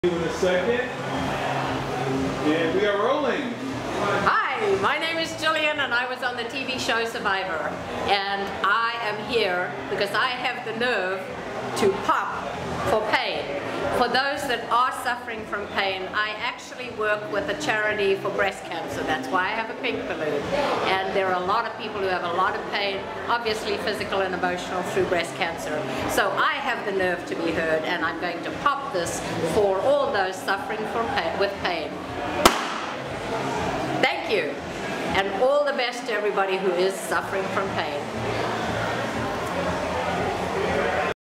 In a second, and we are rolling. Hi, my name is Jillian and I was on the TV show Survivor, and I am here because I have the nerve to pop for pain. For those that are suffering from pain, I actually work with a charity for breast cancer. That's why I have a pink balloon. And there are a lot of people who have a lot of pain, obviously physical and emotional, through breast cancer. So I have the nerve to be heard, and I'm going to pop this for all those suffering from with pain. Thank you. And all the best to everybody who is suffering from pain.